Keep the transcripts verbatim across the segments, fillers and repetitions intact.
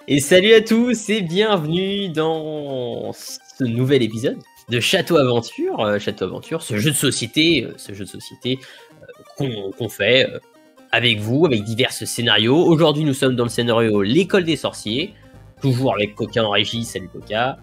Et salut à tous et bienvenue dans ce nouvel épisode de Château Aventure. Euh, Château Aventure, ce jeu de société, euh, ce jeu de société euh, qu'on qu'on fait euh, avec vous, avec divers scénarios. Aujourd'hui, nous sommes dans le scénario L'école des sorciers, toujours avec Coca en régie. Salut Coca.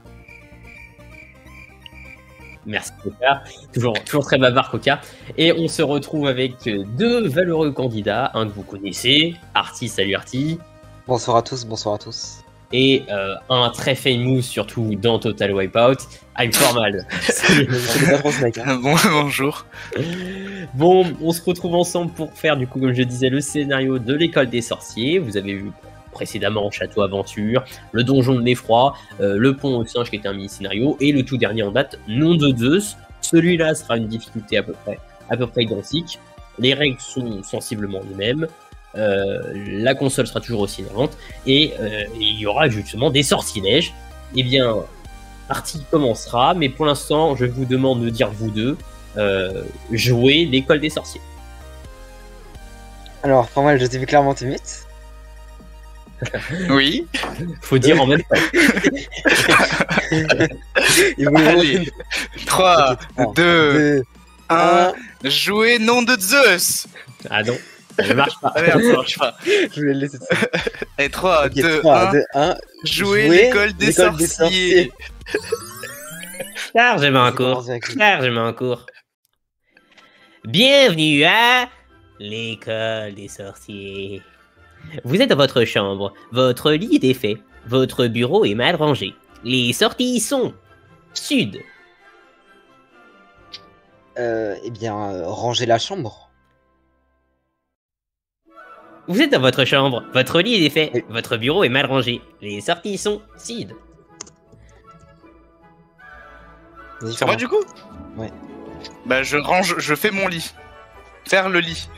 Merci Coca, toujours, toujours très bavard Coca. Et on se retrouve avec deux valeureux candidats, un que vous connaissez, Arty, salut Arty. Bonsoir à tous, bonsoir à tous. Et euh, un très famous, surtout dans Total Wipeout, I'm Formal. Bon, bonjour. Bon, on se retrouve ensemble pour faire, du coup, comme je disais, le scénario de l'école des sorciers. Vous avez vu précédemment Château Aventure, le donjon de l'effroi, euh, le pont au singe qui était un mini-scénario, et le tout dernier en date, Nom de Zeus. Celui-là sera une difficulté à peu près, à peu près identique. Les règles sont sensiblement les mêmes. Euh, la console sera toujours aussi innovante et euh, il y aura justement des sortilèges. Eh bien, partie commencera, mais pour l'instant, je vous demande de dire vous deux, euh, jouer l'école des sorciers. Alors, pour moi, je t'ai vu clairement timide. Oui. Faut dire en même temps. Allez, trois, deux, un, jouer Nom de Zeus. Ah non, ça ne marche pas. Ah merde, ça marche pas. Je vais le laisser. Et trois, Okay, deux, trois, un, deux, un, jouer, jouer l'école des, des sorciers. Car j'ai mis un cours. Car j'ai mis un cours. Bienvenue à l'école des sorciers. Vous êtes dans votre chambre, votre lit est défait, votre bureau est mal rangé. Les sorties sont sud. Euh, eh bien, euh, ranger la chambre. Vous êtes dans votre chambre, votre lit est défait, oui. Votre bureau est mal rangé. Les sorties sont sud. C'est vrai du coup? Ouais. Bah je range, je fais mon lit. Faire le lit.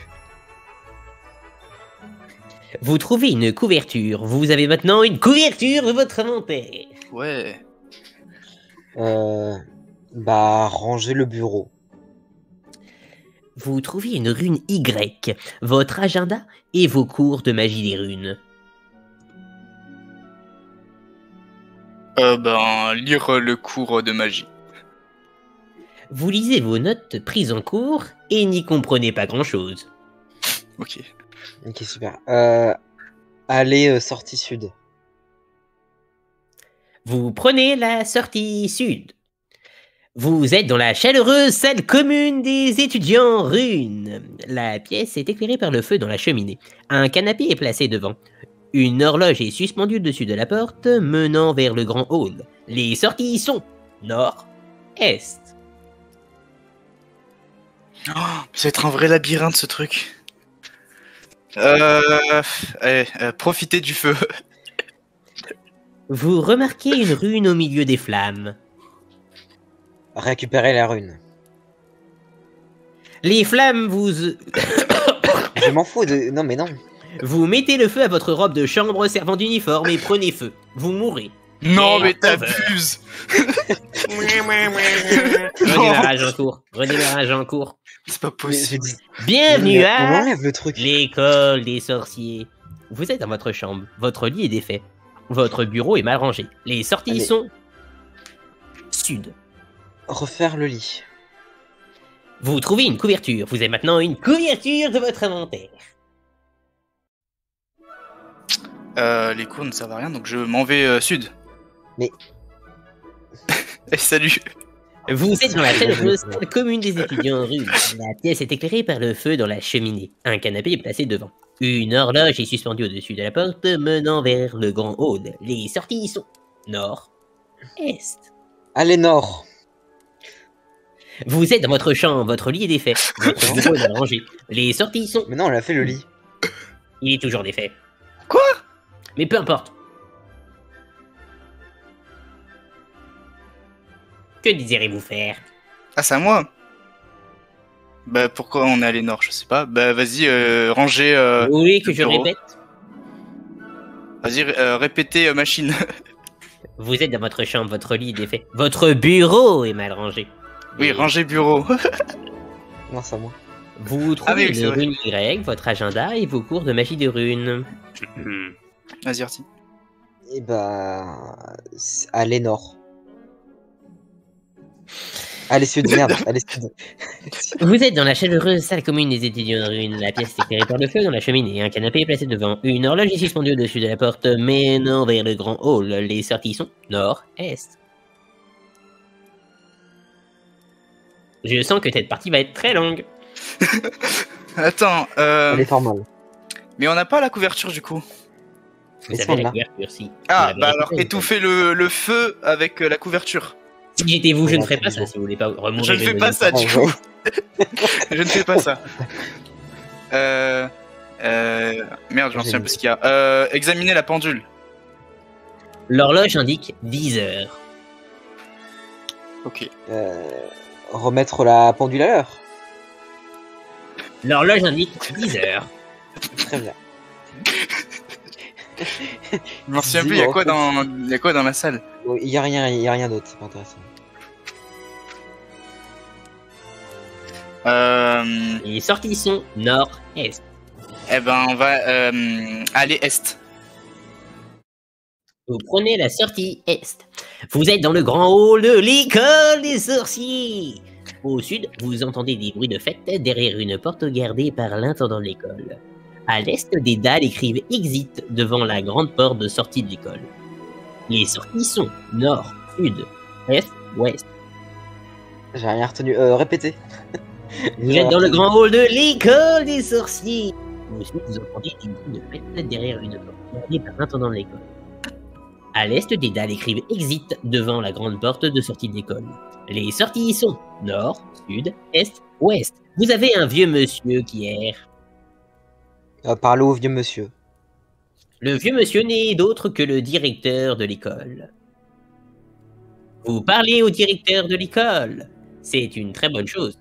Vous trouvez une couverture. Vous avez maintenant une couverture de votre inventaire. Ouais. Euh, bah, ranger le bureau. Vous trouvez une rune Y, votre agenda et vos cours de magie des runes. Euh, ben, lire le cours de magie. Vous lisez vos notes prises en cours et n'y comprenez pas grand-chose. Ok. Ok, super. Euh, aller euh, sortie sud. Vous prenez la sortie sud. Vous êtes dans la chaleureuse salle commune des étudiants runes. La pièce est éclairée par le feu dans la cheminée. Un canapé est placé devant. Une horloge est suspendue au-dessus de la porte menant vers le grand hall. Les sorties sont nord, est. Oh, ça va être un vrai labyrinthe ce truc. Euh, allez, euh, profitez du feu. Vous remarquez une rune au milieu des flammes. Récupérer la rune. Les flammes vous... Je m'en fous de... Non mais non. Vous mettez le feu à votre robe de chambre servant d'uniforme et prenez feu. Vous mourrez. Non et mais t'abuses. Redémarrage en cours. Redémarrage en cours. C'est pas possible. Bienvenue à le l'école des sorciers. Vous êtes dans votre chambre. Votre lit est défait. Votre bureau est mal rangé. Les sorties Allez. sont sud. Refaire le lit. Vous trouvez une couverture. Vous avez maintenant une couverture de votre inventaire. Euh, les cours ne servent à rien, donc je m'en vais euh, sud. Mais... Et salut. Vous êtes dans la chaleureuse salle commune des étudiants rues. La pièce est éclairée par le feu dans la cheminée. Un canapé est placé devant. Une horloge est suspendue au-dessus de la porte menant vers le grand hall. Les sorties sont nord, est. Allez, nord. Vous êtes dans votre chambre, votre lit est défait. Votre bureau est rangé. Les sorties sont... Mais non, on a fait le lit. Il est toujours défait. Quoi? Mais peu importe. Que désirez-vous faire? Ah, c'est à moi. Bah, pourquoi on est allé nord? Je sais pas. Bah, vas-y, euh, ranger. Euh, oui, que je bureau. Répète. Vas-y, euh, répétez euh, machine. Vous êtes dans votre chambre, votre lit est défait. Votre bureau est mal rangé. Oui, et... ranger bureau. Non, c'est à moi. Vous trouvez ah, oui, les runes Y, votre agenda et vos cours de magie de runes. Vas-y, Arty. Et bah. Allez nord. Allez sud, merde, allez sud. Vous êtes dans la chaleureuse salle commune des étudiants en ruine. La pièce est éclairée par le feu dans la cheminée. Un canapé est placé devant. Une horloge est suspendue au-dessus de la porte, menant vers le grand hall. Les sorties sont nord-est. Je sens que cette partie va être très longue. Attends, euh... Elle est formale. mais on n'a pas la couverture du coup. Vous Laisse-moi avez la là. couverture, si. Ah, Vous bah l'avez alors récupérée, étouffer le, le feu avec euh, la couverture. Si j'étais vous, je ne ferais pas Voilà, ça si vous voulez pas remourir. Je ne une fais pas deuxième ça fois. du Ah, coup. Je ne fais pas ça. Euh... Euh... Merde, j'en sais un peu ce qu'il y a. Euh... Examiner la pendule. L'horloge indique dix heures. Ok. Euh, remettre la pendule à l'heure. L'horloge indique dix heures. Très bien. Je m'en souviens plus, il y a quoi dans, il y a quoi dans la salle? Bon, il y a rien, il y a rien d'autre, c'est pas intéressant. Euh... Les sorties sont nord-est. Eh ben, on va euh, aller est. Vous prenez la sortie est. Vous êtes dans le grand hall de l'école des sorciers. Au sud, vous entendez des bruits de fête derrière une porte gardée par l'intendant de l'école. À l'est, des dalles écrivent exit devant la grande porte de sortie de l'école. Les sorties sont nord, sud, est, ouest. J'ai rien retenu. Euh, répétez. Vous êtes dans le grand hall de l'école des sorciers. Au sud, vous entendez des bruits de fête derrière une porte gardée par l'intendant de l'école. À l'est, des dalles écrivent exit devant la grande porte de sortie de l'école. Les sorties sont nord, sud, est, ouest. Vous avez un vieux monsieur qui erre. Euh, parlez au vieux monsieur. Le vieux monsieur n'est d'autre que le directeur de l'école. Vous parlez au directeur de l'école. C'est une très bonne chose.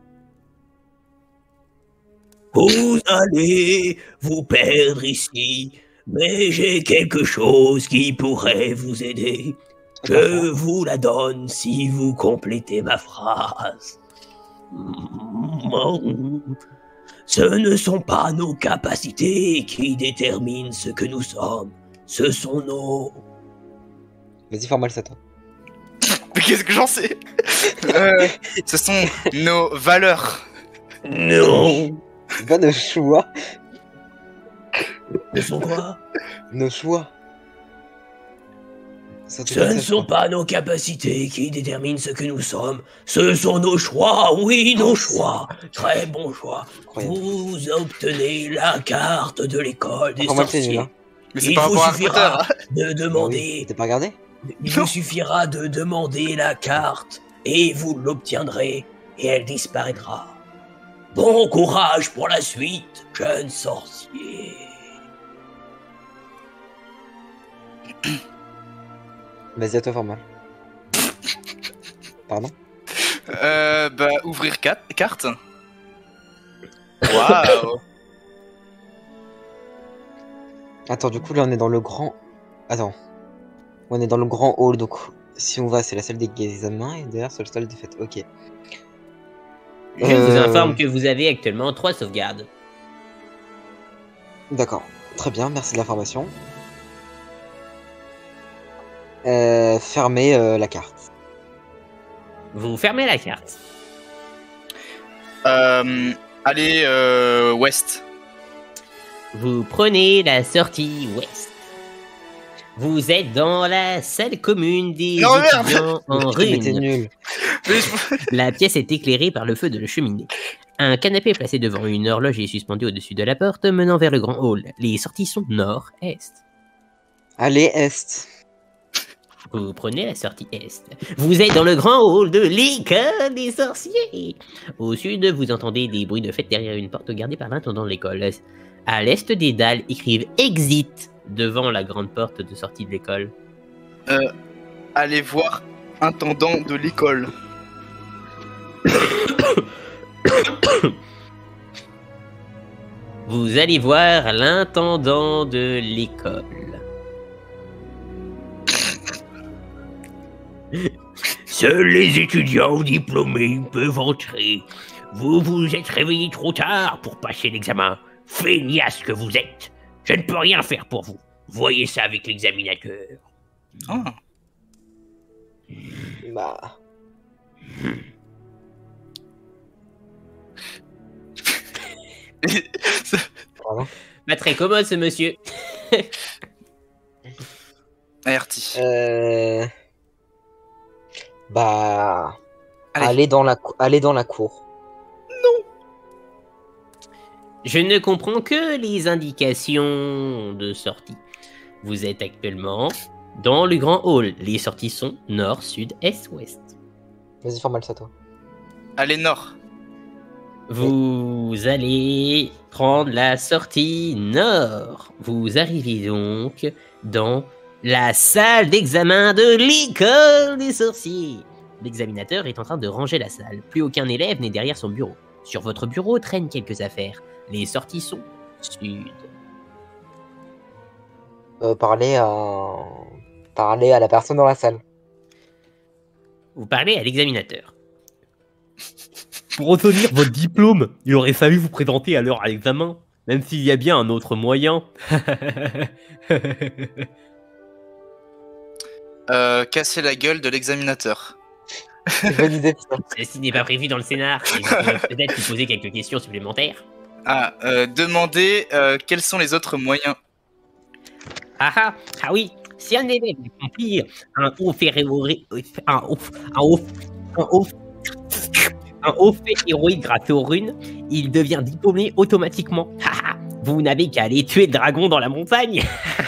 Vous allez vous perdre ici, mais j'ai quelque chose qui pourrait vous aider. Je vous la donne si vous complétez ma phrase. Ce ne sont pas nos capacités qui déterminent ce que nous sommes. Ce sont nos... Vas-y, formal, c'est toi. Mais qu'est-ce que j'en sais? euh, Ce sont nos valeurs. Non. C'est pas nos choix. Ce sont quoi? Nos choix. Ça, Ce ne sont pas nos capacités qui déterminent ce que nous sommes. Ce sont nos choix, oui, nos choix. Très bon choix. Incroyable. Vous obtenez la carte de l'école des Formal, c'est nul, sorciers. hein. Mais c'est Il par vous rapport à Harry suffira Potter. de Bah oui, demander... T'as pas regardé? Il Non. vous suffira de demander la carte et vous l'obtiendrez et elle disparaîtra. Bon courage pour la suite, jeune sorcier. Vas-y, à toi, formal. Pardon? Euh, bah, ouvrir ca- carte. Waouh. Attends, du coup, là, on est dans le grand... Attends. On est dans le grand hall, donc si on va, c'est la salle des examens, et derrière, c'est la salle des fêtes. Ok. Je Euh, vous informe que vous avez actuellement trois sauvegardes. D'accord. Très bien, merci de l'information. Euh, fermez euh, la carte. Vous fermez la carte. Euh, allez, euh, ouest. Vous prenez la sortie ouest. Vous êtes dans la salle commune des Non, merde. étudiants en Mais t'es ruine. nul. Mais je- La pièce est éclairée par le feu de la cheminée. Un canapé placé devant une horloge est suspendu au-dessus de la porte menant vers le grand hall. Les sorties sont nord-est. Allez, est. Vous prenez la sortie est. Vous êtes dans le grand hall de l'école des sorciers. Au sud, vous entendez des bruits de fête derrière une porte gardée par l'intendant de l'école. À l'est, des dalles écrivent exit devant la grande porte de sortie de l'école. euh, allez voir intendant de l'école. Vous allez voir l'intendant de l'école. Seuls les étudiants diplômés peuvent entrer. Vous vous êtes réveillé trop tard pour passer l'examen. Feignasse que vous êtes. Je ne peux rien faire pour vous. Voyez ça avec l'examinateur. Ah. Bah. Pardon. Pas très commode ce monsieur. Aerti. Euh... Bah... Allez. Aller dans la, cou- aller dans la cour. Je ne comprends que les indications de sortie. Vous êtes actuellement dans le grand hall. Les sorties sont nord, sud, est, ouest. Vas-y, formal ça toi. Allez, nord. Vous allez prendre la sortie nord. Vous arrivez donc dans la salle d'examen de l'école des sorciers. L'examinateur est en train de ranger la salle. Plus aucun élève n'est derrière son bureau. Sur votre bureau traînent quelques affaires. Les sorties sont sud. Euh, parler à... Parler à la personne dans la salle. Vous parlez à l'examinateur. Pour obtenir votre diplôme, il aurait fallu vous présenter à l'heure à l'examen, même s'il y a bien un autre moyen. Euh, casser la gueule de l'examinateur. Bonne idée, putain. Ceci n'est pas prévu dans le scénar. Et vous pouvez peut-être lui poser quelques questions supplémentaires. Ah, euh, demander euh, quels sont les autres moyens. Ah ah, ah oui, si un élève accomplit un haut fait héroïque, un haut, un haut, un haut, un haut fait héroïque grâce aux runes, il devient diplômé automatiquement. Ah ah, vous n'avez qu'à aller tuer le dragon dans la montagne.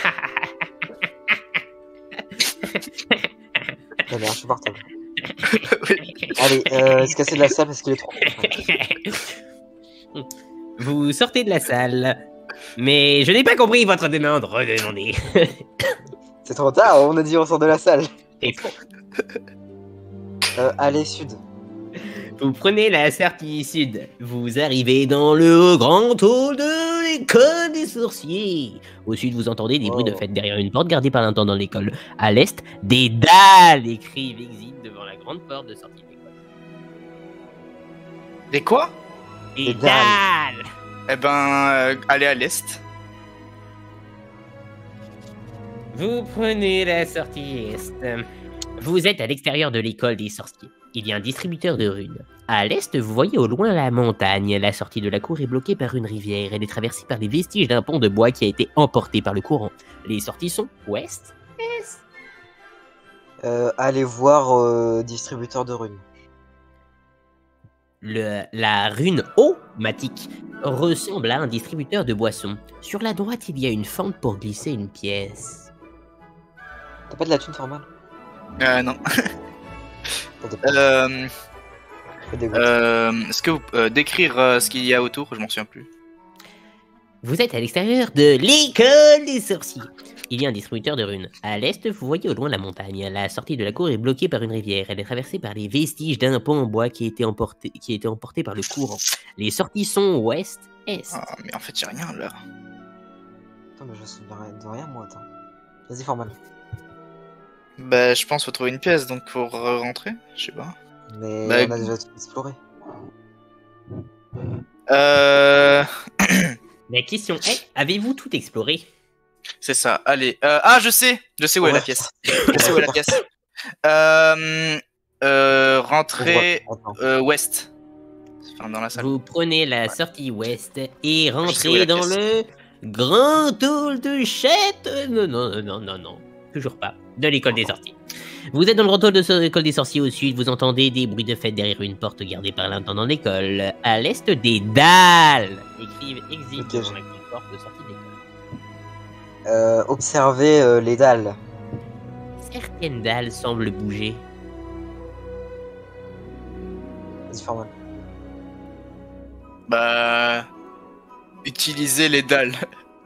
Ça va, insupportable. Allez, euh, se casser de la salle parce qu'il est trop. Vous sortez de la salle, mais je n'ai pas compris votre demande. Redemandez. C'est trop tard, on a dit on sort de la salle. C'est faux. Euh, allez, sud. Vous prenez la sortie sud. Vous arrivez dans le grand hall de l'école des sorciers. Au sud, vous entendez des bruits de Oh. fête derrière une porte gardée par l'intendant de l'école. À l'est, des dalles écrivent exit devant la grande porte de sortie de l'école. Des quoi? Des Des dalles. dalles. Eh ben, euh, allez à l'est. Vous prenez la sortie est. Vous êtes à l'extérieur de l'école des sorciers. Il y a un distributeur de runes. À l'est, vous voyez au loin la montagne. La sortie de la cour est bloquée par une rivière. Elle est traversée par les vestiges d'un pont de bois qui a été emporté par le courant. Les sorties sont ouest, est. Euh, allez voir euh, distributeur de runes. Le, la rune O-matique ressemble à un distributeur de boissons. Sur la droite, il y a une fente pour glisser une pièce. T'as pas de la thune formale? Euh, non. T'as des- Euh, t'as des gouttes. euh, Est-ce que vous euh, décrire euh, ce qu'il y a autour? Je m'en souviens plus. Vous êtes à l'extérieur de l'école des sorciers. Il y a un distributeur de runes. À l'est, vous voyez au loin la montagne. La sortie de la cour est bloquée par une rivière. Elle est traversée par les vestiges d'un pont en bois qui a été emporté, qui a été emporté par le courant. Les sorties sont ouest, est. Ah, mais en fait, j'ai rien là. Attends, mais je me souviens de rien, moi, attends. Vas-y, formal. Bah, je pense qu'il faut trouver une pièce donc pour euh, rentrer. Je sais pas. Mais Bah, on a déjà tout exploré. Euh. La question est, avez-vous tout exploré? C'est ça. Allez. Euh, ah, je sais. Je sais où est la Ouais. pièce. Je sais où est la pièce. Euh. Euh. Rentrer Attends. euh, ouest. Enfin, dans la salle. Vous prenez la sortie ouest et sais où est rentrez la dans pièce. le grand hall de chette. Non, non, non, non, non. Toujours pas. De l'école des sorciers. Vous êtes dans le grand hall de so- l'école des sorciers au sud. Vous entendez des bruits de fête derrière une porte gardée par l'intendant de l'école. À l'est, des dalles écrivent exit Ok, devant je- la grande porte de sortie de l'école. Euh, observer euh, les dalles. Certaines dalles semblent bouger. Vas-y, formal. Bah. Utiliser les dalles.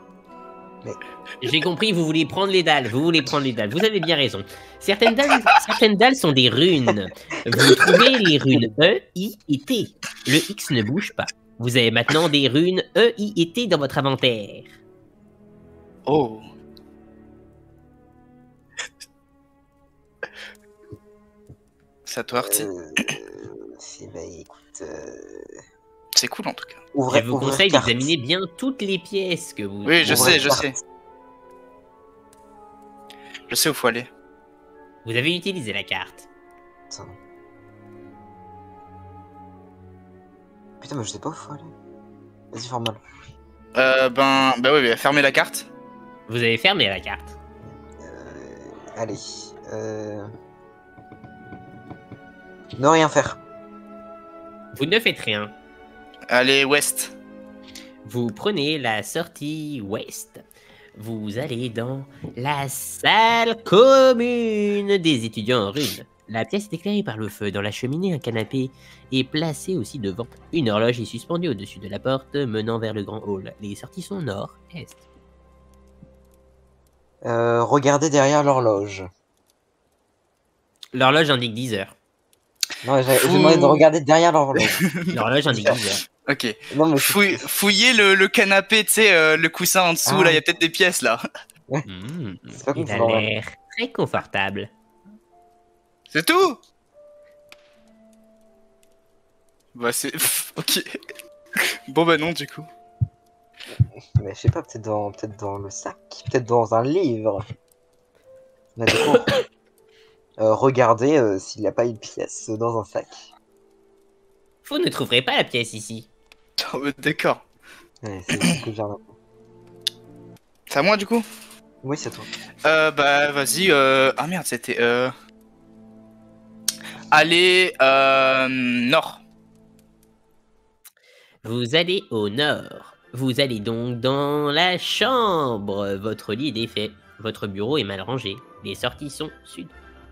J'ai compris, vous voulez prendre les dalles, vous voulez prendre les dalles, vous avez bien raison. Certaines dalles, certaines dalles sont des runes. Vous trouvez les runes E, I et T. Le X ne bouge pas. Vous avez maintenant des runes E, I et T dans votre inventaire. Oh. C'est à toi, Artie. Euh, c'est- bah, écoute, euh, C'est cool en tout cas. ouvrir, Je vous ouvrir conseille carte. d'examiner bien toutes les pièces que vous... Oui, je Ouvrir sais, je carte. sais. Je sais où faut aller. Vous avez utilisé la carte. Attends. Putain, mais je sais pas où faut aller. Vas-y, formal. Euh, ben, bah oui, bah, fermez la carte. Vous avez fermé la carte. Euh, allez. Euh... Ne rien faire. Vous ne faites rien. Allez, ouest. Vous prenez la sortie ouest. Vous allez dans la salle commune des étudiants en runes. La pièce est éclairée par le feu. Dans la cheminée, un canapé est placé aussi devant. Une horloge est suspendue au-dessus de la porte menant vers le grand hall. Les sorties sont nord-est. Euh, regardez derrière l'horloge. L'horloge indique dix heures. Non, j'ai Fou- j'ai demandé de regarder derrière l'horloge. L'horloge indique dix heures. Ok. Non, mais Fouille- fouillez le, le canapé, tu sais, euh, le coussin en dessous, Ah. là, il y a peut-être des pièces, là. Mmh, C'est pas il comme a ça, l'air très confortable. C'est tout. Bah, c'est... Ok. Bon, bah non, du coup. mais je sais pas, peut-être dans, peut-être dans le sac, peut-être dans un livre. Mais du coup, euh, regardez euh, s'il n'y a pas une pièce dans un sac. Vous ne trouverez pas la pièce ici. Oh, bah, d'accord. Ouais, c'est ce que j'ai un- C'est à moi, du coup? Oui, c'est toi. Euh, bah, vas-y, euh... Ah, merde, c'était, euh... Allez, euh... Nord. Vous allez au nord. Vous allez donc dans la chambre. Votre lit est défait. Votre bureau est mal rangé. Les sorties sont sud.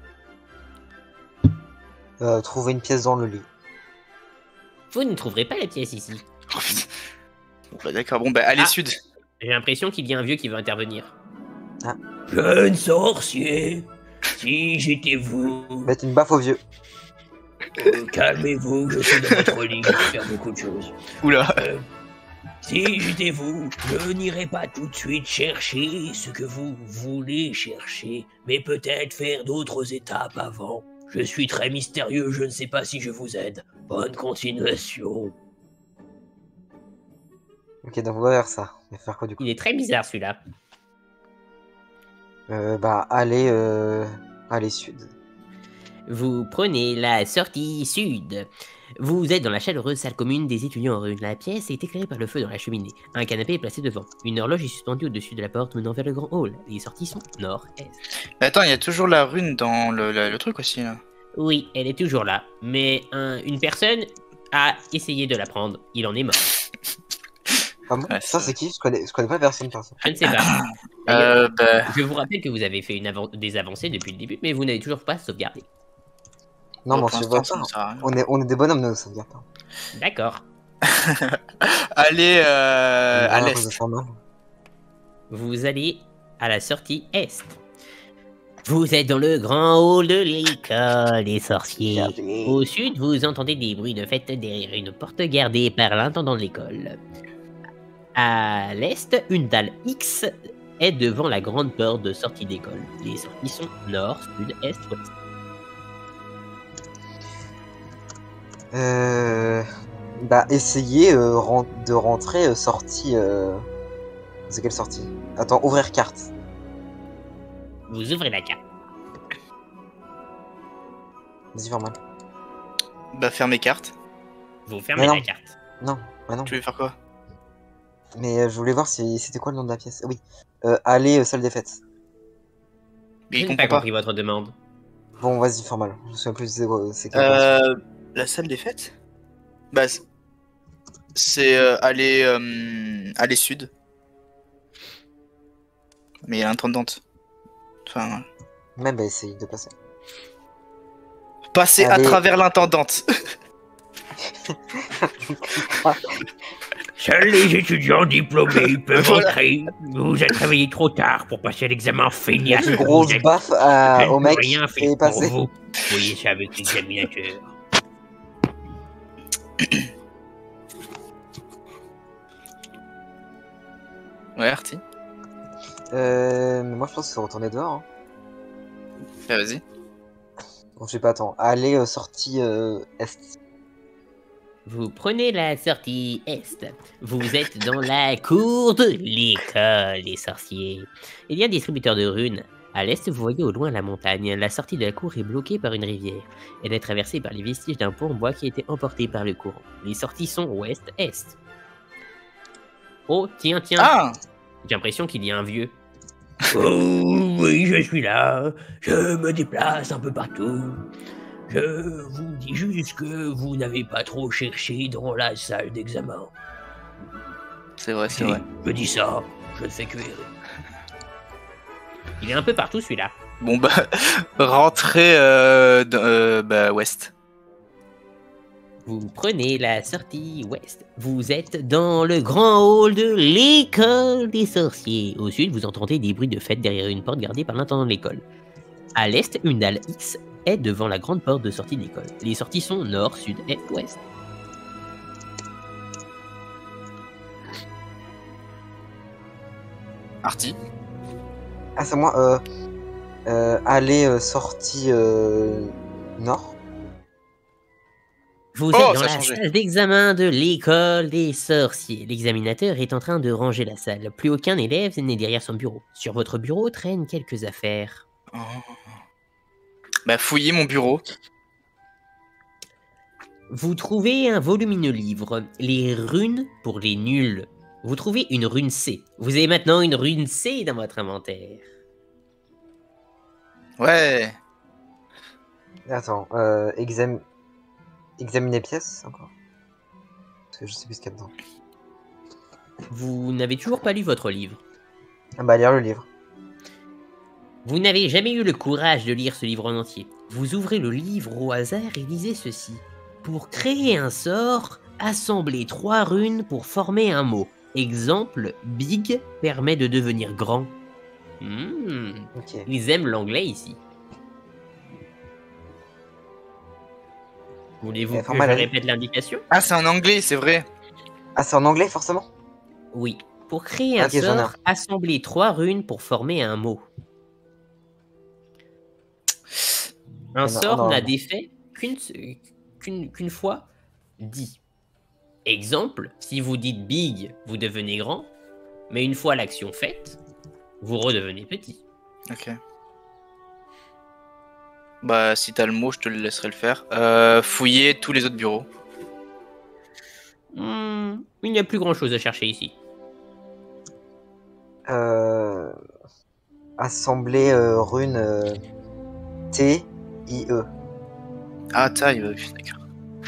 Euh, trouver une pièce dans le lit. Vous ne trouverez pas la pièce ici. Oh, putain. Bon, bah, d'accord, bon, bah, allez, Ah. sud. J'ai l'impression qu'il y a un vieux qui veut intervenir. Ah. Jeune sorcier, si j'étais vous, Mettre une baffe au vieux. euh, calmez-vous, je suis dans votre lit, je peux faire beaucoup de choses. Oula. Euh, si j'étais vous, je n'irais pas tout de suite chercher ce que vous voulez chercher, mais peut-être faire d'autres étapes avant. Je suis très mystérieux, je ne sais pas si je vous aide. Bonne continuation. Ok, donc on va vers ça. Mais faire quoi du coup? Il est très bizarre celui-là. Euh, bah, aller, euh... aller sud. Vous prenez la sortie sud. Vous êtes dans la chaleureuse salle commune des étudiants en rune. La pièce est éclairée par le feu dans la cheminée. Un canapé est placé devant. Une horloge est suspendue au-dessus de la porte menant vers le grand hall. Les sorties sont nord-est. Mais attends, il y a toujours la rune dans le, le, le truc aussi, là. Oui, elle est toujours là. Mais un- une personne a essayé de la prendre. Il en est mort. Ah bon? Ouais, Ça, c'est- c'est qui? Je connais, je connais pas personne, personne. Je ne sais pas. D'ailleurs, Euh, bah... je vous rappelle que vous avez fait une avan- des avancées depuis le début, mais vous n'avez toujours pas sauvegardé. Non, mais on pour se voit l'instant, pas. ça ne sert à rien. On est, on est des bonhommes, nous, ça veut dire pas. D'accord. Allez, euh, à Ah, l'est. ça fait mal. Vous allez à la sortie est. Vous êtes dans le grand hall de l'école des sorciers. Regardez. Au sud, vous entendez des bruits de fête derrière une porte gardée par l'intendant de l'école. À l'est, une dalle X est devant la grande porte de sortie d'école. Les sorties sont nord, sud, est, ouest. Euh... Bah, essayez euh, ren- de rentrer euh, sortie... Euh... C'est quelle sortie? Attends, ouvrir carte. Vous ouvrez la carte. Vas-y, formal. Bah, ferme mes cartes. Vous fermez Mais non. la carte. Non, bah non. Tu veux faire quoi? Mais euh, je voulais voir si c'était quoi le nom de la pièce. Oui. Euh, aller, euh, salle des fêtes. Mais Je il n'ai pas comprend pas. compris votre demande. Bon, vas-y, formal. Je me souviens plus c'est quoi- c'est quoi la pièce. Euh, la salle des fêtes? Bah, c'est- c'est euh, aller, euh, aller sud. Mais il y a l'intendante. Enfin, Même, bah, essaye de passer. passer à Allez. travers l'intendante. Seuls les étudiants diplômés peuvent Voilà. entrer. Vous vous êtes réveillés trop tard pour passer l'examen feignasse. Une que grosse vous êtes. baffe à- Je ne au peux mec rien faire et pour passer. vous. Voyez ça avec l'examinateur. Ouais, Artie. Euh, mais moi, je pense qu'il faut retourner dehors. Hein. Bah, vas-y. Bon, je sais pas, attends. Aller, euh, sortie euh, est. Vous prenez la sortie est. Vous êtes dans la cour de l'école des sorciers. Il y a un distributeur de runes À l'est, vous voyez au loin la montagne. La sortie de la cour est bloquée par une rivière. Elle est traversée par les vestiges d'un pont en bois qui a été emporté par le courant. Les sorties sont ouest-est. Oh, tiens, tiens. Ah! J'ai l'impression qu'il y a un vieux. Oh, oui, je suis là. Je me déplace un peu partout. Je vous dis juste que vous n'avez pas trop cherché dans la salle d'examen. C'est vrai, c'est Si, vrai. je dis ça, je ne fais que errer. Il est un peu partout celui-là. Bon bah, rentrez euh, dans, euh, bah, ouest. Vous prenez la sortie ouest. Vous êtes dans le grand hall de l'école des sorciers. Au sud, vous entendez des bruits de fête derrière une porte gardée par l'intendant de l'école. À l'est, une dalle X est devant la grande porte de sortie de l'école. Les sorties sont nord, sud, est, ouest. Artie. Ah, c'est moi. Euh, euh, aller euh, sortie euh, nord. Vous Oh, êtes dans ça a la changé. salle d'examen de l'école des sorciers. L'examinateur est en train de ranger la salle. Plus aucun élève n'est derrière son bureau. Sur votre bureau traînent quelques affaires. Oh. Bah, fouillez mon bureau. Vous trouvez un volumineux livre, Les runes pour les nuls. Vous trouvez une rune C. Vous avez maintenant une rune C dans votre inventaire. Ouais. Attends, euh, exam... examiner pièce encore. Parce que je sais plus ce qu'il y a dedans. Vous n'avez toujours pas lu votre livre. Ah bah, lire le livre. Vous n'avez jamais eu le courage de lire ce livre en entier. Vous ouvrez le livre au hasard et lisez ceci. Pour créer un sort, assemblez trois runes pour former un mot. Exemple, big permet de devenir grand. Hmm, Ok. ils aiment l'anglais ici. Voulez-vous Eh, que format, je la- répète l'indication? Ah, c'est en anglais, c'est vrai. Ah, c'est en anglais forcément? Oui. Pour créer un Ok, j'en ai sort, assemblez trois runes pour former un mot. Un non, sort non, n'a non. d'effet qu'une qu'une qu'une fois dit. Exemple, si vous dites big, vous devenez grand, mais une fois l'action faite, vous redevenez petit. Ok. Bah, si t'as le mot, je te le laisserai le faire. Euh, fouillez tous les autres bureaux. Hmm, il n'y a plus grand chose à chercher ici. Euh... Assembler euh, rune euh, T I E. Ah, taille, ouais, d'accord.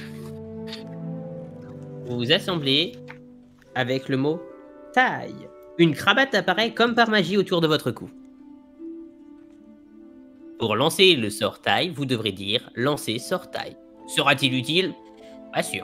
Vous assemblez avec le mot taille. Une cravate apparaît comme par magie autour de votre cou. Pour lancer le sort taille, vous devrez dire lancer sort taille. Sera-t-il utile? Pas sûr.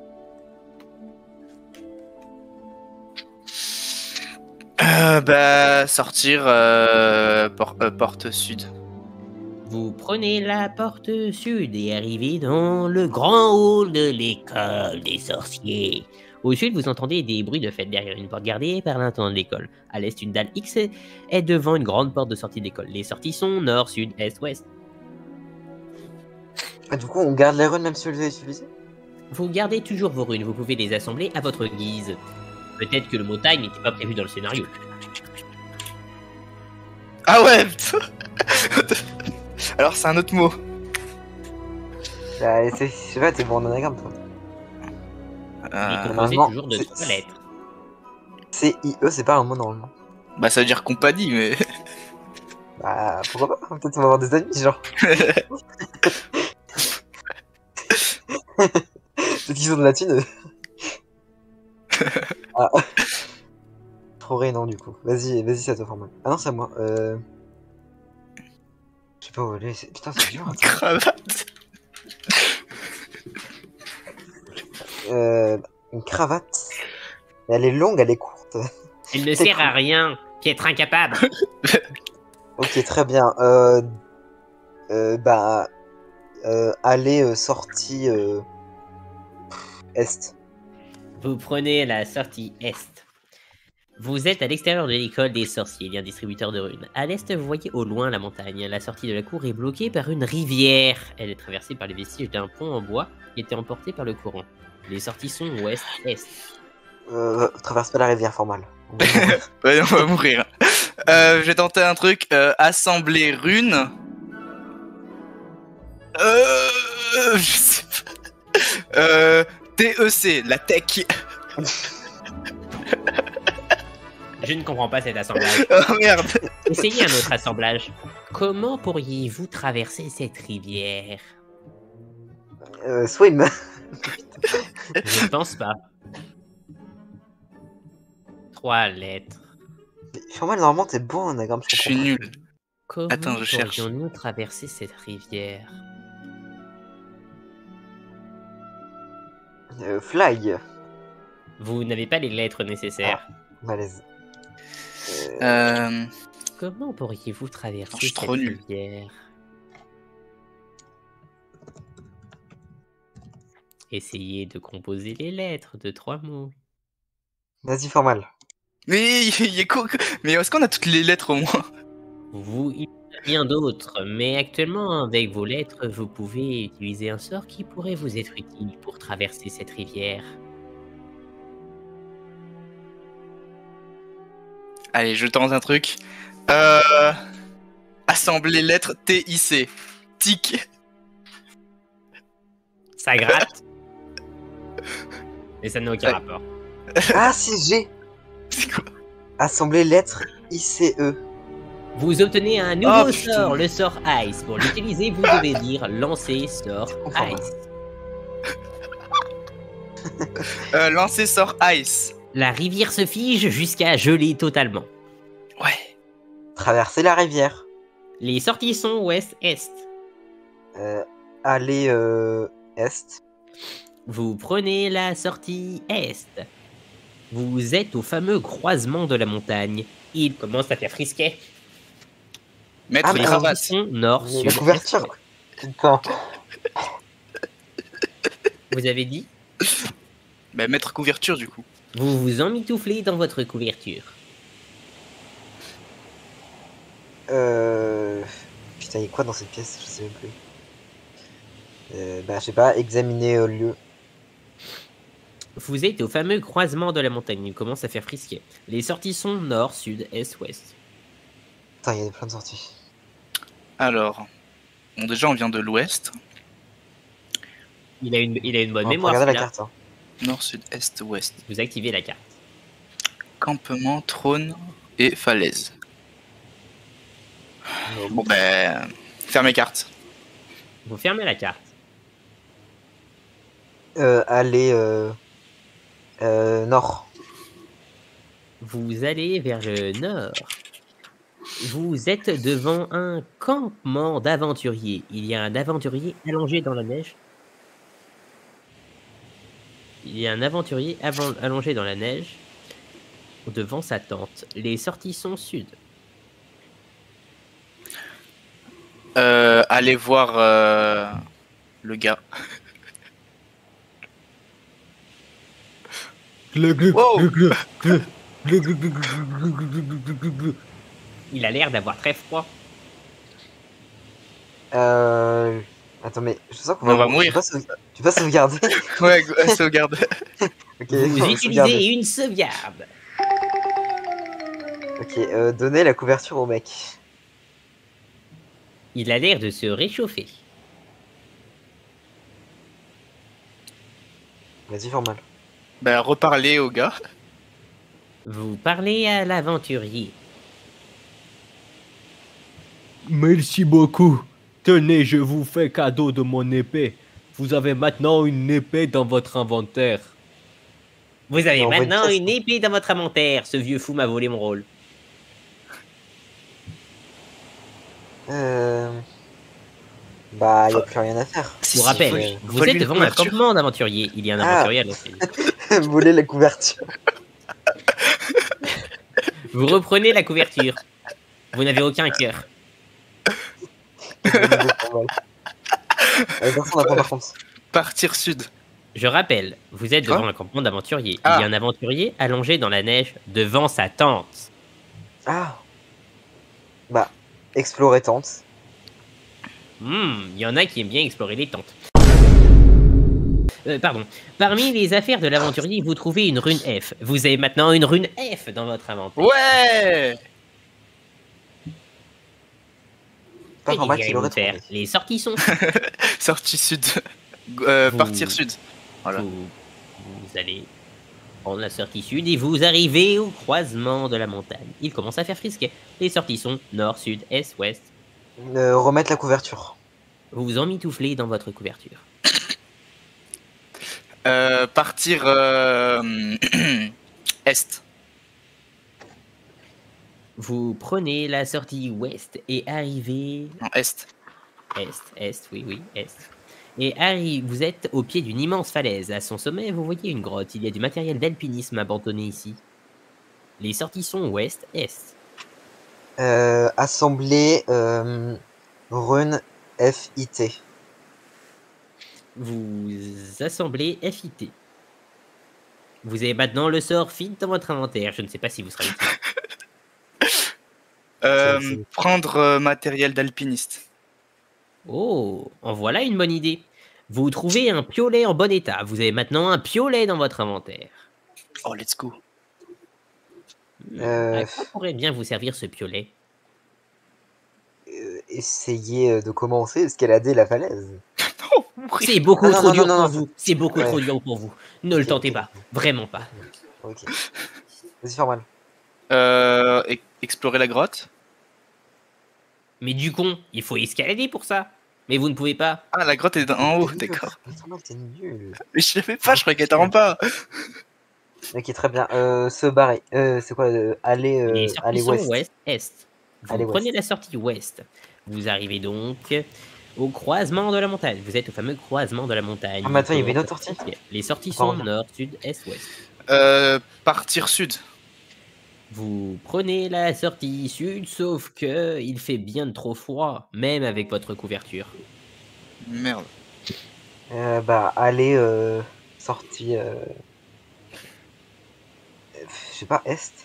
Euh, bah, sortir euh, por- euh, porte sud. Vous prenez la porte sud et arrivez dans le grand hall de l'école des sorciers. Au sud, vous entendez des bruits de fête derrière une porte gardée par l'intendant de l'école. À l'est, une dalle X est devant une grande porte de sortie de l'école. Les sorties sont nord, sud, est, ouest. Ah, du coup, on garde les runes même si on les a utilisées? Vous gardez toujours vos runes, vous pouvez les assembler à votre guise. Peut-être que le mot taille n'était pas prévu dans le scénario. Ah ouais, putain. Alors, c'est un autre mot. Bah, c'est- je sais pas, t'es bon en anagramme toi. Il est Euh, composé normalement, toujours de c'est- trois lettres. C I E, c'est pas un mot normalement. bah, ça veut dire compagnie, mais. Bah, pourquoi pas? Peut-être on va avoir des amis, genre. Peut-être qu'ils ont de la thune. eux. Ah. Trop rien, non, du coup. Vas-y, vas-y, ça te forme. Ah non, c'est à moi. Euh... Je sais pas où aller. c'est- Putain, c'est dur. attends. Cravate. Euh... Une cravate. Elle est longue, elle est courte. Elle ne C'est sert à cool. rien, piètre incapable. Ok, très bien. Euh... Euh, bah... Euh, aller euh, sortie... Euh... Est. Vous prenez la sortie est. Vous êtes à l'extérieur de l'école des sorciers, il y a un distributeur de runes. À l'est, vous voyez au loin la montagne. La sortie de la cour est bloquée par une rivière. Elle est traversée par les vestiges d'un pont en bois qui était emporté par le courant. Les sorties sont ouest-est. Euh... Traverse pas la rivière formale. Ouais, on va mourir. Euh, je vais tenter un truc. Euh, assembler rune. Euh, je sais pas. Euh, T E C, la tech. Je ne comprends pas cet assemblage. Oh merde. Essayez un autre assemblage. Comment pourriez-vous traverser cette rivière? Euh, swim. Je ne pense pas. Trois lettres. Sûrement, normalement, t'es bon, anagramme. Je suis nul. Comment Attends, je cherche. pourrions-nous traverser cette rivière? Euh, fly. Vous n'avez pas les lettres nécessaires. Malaise. Euh, Euh, Comment pourriez-vous traverser Je suis cette trop nul. rivière? Essayez de composer les lettres de trois mots. Vas-y, formal. Mais il y a quoi? Mais est-ce qu'on a toutes les lettres au moins? Vous, il n'y a rien d'autre, mais actuellement, avec vos lettres, vous pouvez utiliser un sort qui pourrait vous être utile pour traverser cette rivière. Allez, je tente un truc. Euh... Assembler lettres T I C. Tic. Ça gratte. Mais ça n'a aucun Ouais. rapport. Ah, c'est G. C'est quoi? Assembler lettres I C E. Vous obtenez un nouveau Oh, putain. sort, le sort Ice. Pour l'utiliser, vous devez dire lancer sort comprends Ice. Euh, lancer sort Ice. La rivière se fige jusqu'à geler totalement. Ouais. Traverser la rivière. Les sorties sont ouest-est. Euh, aller euh, est. Vous prenez la sortie est. Vous êtes au fameux croisement de la montagne. Il commence à faire frisquet. Mettre Ah, une mais cravate. Direction nord, La sud, couverture. est. Putain. Vous avez dit? Bah, mettre couverture du coup. Vous vous emmitouflez dans votre couverture. Euh... Putain, il y a quoi dans cette pièce? Je sais même plus. Euh, bah, je sais pas, examiner euh, le lieu. Vous êtes au fameux croisement de la montagne. Il commence à faire frisquet. Les sorties sont nord, sud, est, ouest. Putain, il y a plein de sorties. Alors. Bon, déjà, on vient de l'ouest. Il a une, il a une bonne On va mémoire. regarder la celui-là. carte. Hein. Nord, sud, est, ouest. Vous activez la carte. Campement, trône et falaise. Bon, ben. Fermez carte. Vous fermez la carte. Euh, aller euh... Euh, nord. Vous allez vers le nord. Vous êtes devant un campement d'aventuriers. Il y a un aventurier allongé dans la neige. Il y a un aventurier avant- allongé dans la neige devant sa tente. Les sorties sont sud. Euh, allez voir euh, le gars. Wow. Il a l'air d'avoir très froid. Euh... Attends, mais je sens qu'on On va Tu mourir. peux pas, sauve- tu peux pas sauvegarder. Ouais, go- sauvegarde. Ok, Vous on va sauvegarder. utilisez une sauvegarde. Ok, euh, donner la couverture au mec. Il a l'air de se réchauffer. Vas-y, formal. Ben, reparler au gars. Vous parlez à l'aventurier. Merci beaucoup. Tenez, je vous fais cadeau de mon épée. Vous avez maintenant une épée dans votre inventaire. Vous avez Non, maintenant bonne pièce. une épée dans votre inventaire. Ce vieux fou m'a volé mon rôle. Euh... Bah, y a plus rien à faire. Je vous rappelle, faut- vous faut êtes lui devant un couverture. campement d'aventuriers. Il y a un Ah. aventurier à l'entrée. Voler la couverture. Vous reprenez la couverture. Vous n'avez aucun cœur. Formal. Euh, personne n'a pas par contre. Partir sud. Je rappelle, vous êtes Quoi devant un campement d'aventuriers. Ah. Il y a un aventurier allongé dans la neige devant sa tente. Ah. Bah, explorer tente. Hmm, il y en a qui aiment bien explorer les tentes. Euh, pardon. Parmi les affaires de l'aventurier, vous trouvez une rune F. Vous avez maintenant une rune F dans votre inventaire. Ouais. Pas Que normal désirez-vous qu'il aurait faire trouvé. Les sorties sont. Sortie sud. Euh, Vous- Partir sud. Voilà. Vous, vous allez prendre la sortie sud et vous arrivez au croisement de la montagne. Il commence à faire frisquet. Les sorties sont nord, sud, est, ouest. Euh, remettre la couverture. Vous vous emmitouflez dans votre couverture. Euh, partir euh... est. Vous prenez la sortie ouest et arrivez Non, est. est, est, oui, oui, est. Et arrive, vous êtes au pied d'une immense falaise. À son sommet, vous voyez une grotte. Il y a du matériel d'alpinisme abandonné ici. Les sorties sont ouest, est. Euh, assembler euh, run F I T. Vous assemblez F I T. Vous avez maintenant le sort fit dans votre inventaire. Je ne sais pas si vous serez utile. Euh, C'est- c'est- prendre euh, matériel d'alpiniste. Oh, en voilà une bonne idée. Vous trouvez un piolet en bon état. Vous avez maintenant un piolet dans votre inventaire. Oh, let's go. Hmm, Euh, À quoi pourrait bien vous servir ce piolet? Euh, essayer euh, de commencer escalader la falaise. C'est beaucoup Ah, non, trop non, dur non, pour non, vous. C'est beaucoup Ouais. trop dur pour vous. Ne le Ok, tentez ok. pas. Vraiment pas. Ok. Vas-y, Formal. Euh, e- explorer la grotte. Mais du con, il faut escalader pour ça. Mais vous ne pouvez pas. Ah, la grotte est en haut, T'es nul. d'accord. Mais Formal, t'es nul. Mais je savais pas, je croyais qu'elle était en bas. Ok, très bien. Euh, se barrer. Euh, c'est quoi euh, aller, euh, Les sorties aller sont ouest. ouest, est. Vous Allez, prenez ouest. la sortie ouest. Vous arrivez donc au croisement de la montagne. Vous êtes au fameux croisement de la montagne. Ah, mais attends, il y avait une Comment autre ça se sortie fait? Les sorties Encore sont bien. nord, sud, est, ouest. Euh, partir sud. Vous prenez la sortie sud, sauf que il fait bien trop froid, même avec votre couverture. Merde. Euh, bah, aller euh, sortie. Euh... Je sais pas, est.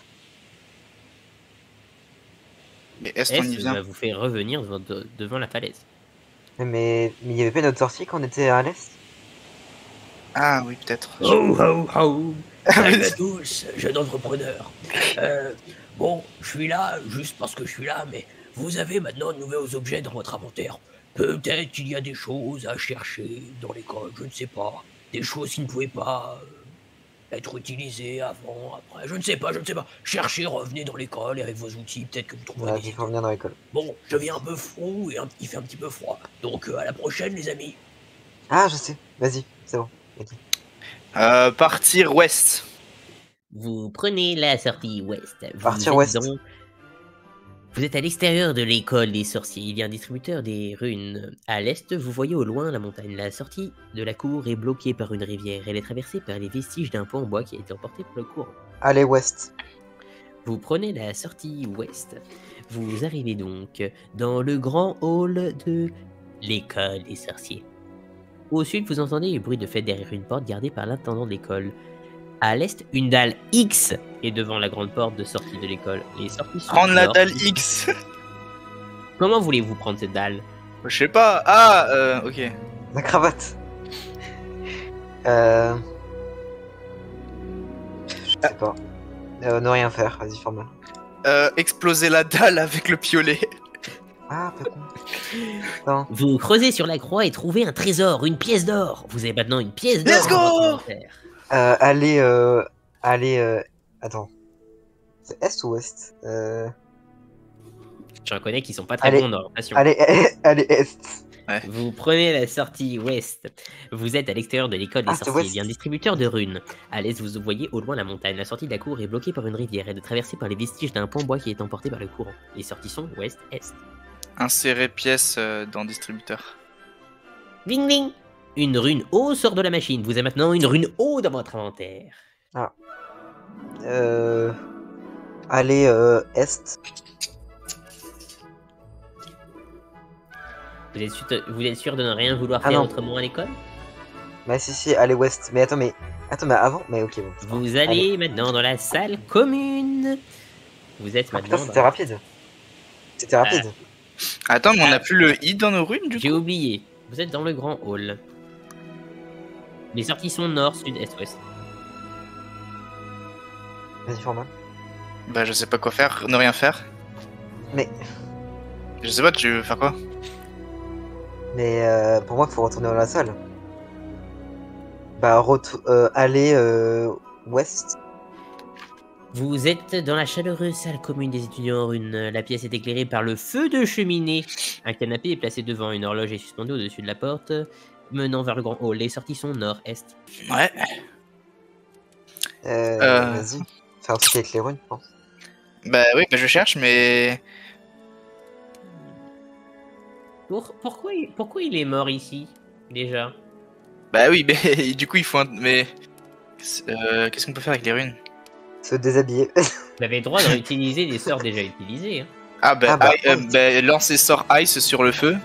Mais est, Est on y va vient. vous faire revenir devant, de- devant la falaise. Mais mais il y avait pas une autre sortie quand on était à l'est. Ah oui, peut-être. Oh, oh, oh. Salut à tous, jeune entrepreneur. Euh, bon, je suis là juste parce que je suis là, mais vous avez maintenant de nouveaux objets dans votre inventaire. Peut-être qu'il y a des choses à chercher dans l'école, je ne sais pas. Des choses qui ne pouvaient pas euh, être utilisées avant, après, je ne sais pas, je ne sais pas. Cherchez, revenez dans l'école et avec vos outils, peut-être que vous trouverez Ouais, des il idées. faut revenir dans l'école. Bon, je deviens un peu fou et un- il fait un petit peu froid. Donc euh, à la prochaine, les amis. Ah, je sais. Vas-y, c'est bon. Ok. Euh, partir ouest. Vous prenez la sortie ouest. Vous Partir êtes ouest. dans- Vous êtes à l'extérieur de l'école des sorciers. Il y a un distributeur des runes. À l'est, vous voyez au loin la montagne. La sortie de la cour est bloquée par une rivière. Elle est traversée par les vestiges d'un pont en bois qui a été emporté par le courant. Aller ouest. Vous prenez la sortie ouest. Vous arrivez donc dans le grand hall de l'école des sorciers. Au sud, vous entendez le bruit de fête derrière une porte gardée par l'intendant de l'école. À l'est, une dalle X est devant la grande porte de sortie de l'école. Les sorties sont Prendre la nord. dalle X. Comment voulez-vous prendre cette dalle? Je sais pas. Ah, euh, ok. La cravate. Euh... Je sais pas. Euh, ne rien faire. Vas-y, Formal. Euh, exploser la dalle avec le piolet. Ah, pas con. Attends. Vous creusez sur la croix et trouvez un trésor, une pièce d'or. Vous avez maintenant une pièce d'or. Let's dans go votre inventaire. Euh, aller, euh, aller, euh... Attends. C'est est ou ouest euh... J'en connais qui sont pas très Allez. bons en orientation. Allez, allez, est. Vous prenez la sortie ouest. Vous êtes à l'extérieur de l'école des Ah, c'est sorciers. ouest. Il y a un distributeur de runes. À l'est, vous voyez au loin la montagne. La sortie de la cour est bloquée par une rivière. Elle est traversée par les vestiges d'un pont en bois qui est emporté par le courant. Les sorties sont ouest-est. Insérer pièce euh, dans distributeur. Ding ding. Une rune O sort de la machine. Vous avez maintenant une rune O dans votre inventaire. Euh... Aller, euh, est. Vous êtes, sûr de, vous êtes sûr de ne rien vouloir Ah faire non. autrement à l'école? Bah si, si, aller ouest. Mais attends, mais... Attends, mais avant... Mais ok, bon. c'est pas Vous grave. allez maintenant dans la salle commune. Vous êtes Ah, maintenant. putain, c'était dans- rapide. C'était rapide. Attends, mais on a plus le i dans nos runes du J'ai coup. oublié. Vous êtes dans le grand hall. Les sorties sont nord, sud, est, ouest. Vas-y, Formal. Bah, je sais pas quoi faire. Ne rien faire. Mais... Je sais pas, tu veux faire quoi? Mais euh, pour moi, il faut retourner dans la salle. Bah, retour, euh, aller euh, ouest. Vous êtes dans la chaleureuse salle commune des étudiants en runes. La pièce est éclairée par le feu de cheminée. Un canapé est placé devant, une horloge est suspendue au-dessus de la porte, menant vers le grand hall. Les sorties sont nord-est. Ouais. Euh, Euh. Vas-y. Faire un truc avec les runes, je pense. Bah oui, bah je cherche, mais... Pour- pourquoi, il- pourquoi il est mort ici, déjà? Bah oui, mais du coup il faut un... Mais... Euh, Qu'est-ce qu'on peut faire avec les runes? Se déshabiller. Vous avez le droit de réutiliser des sorts déjà utilisés. Hein. Ah bah, Ah bah, I- euh, bah lancer sort ice sur le feu.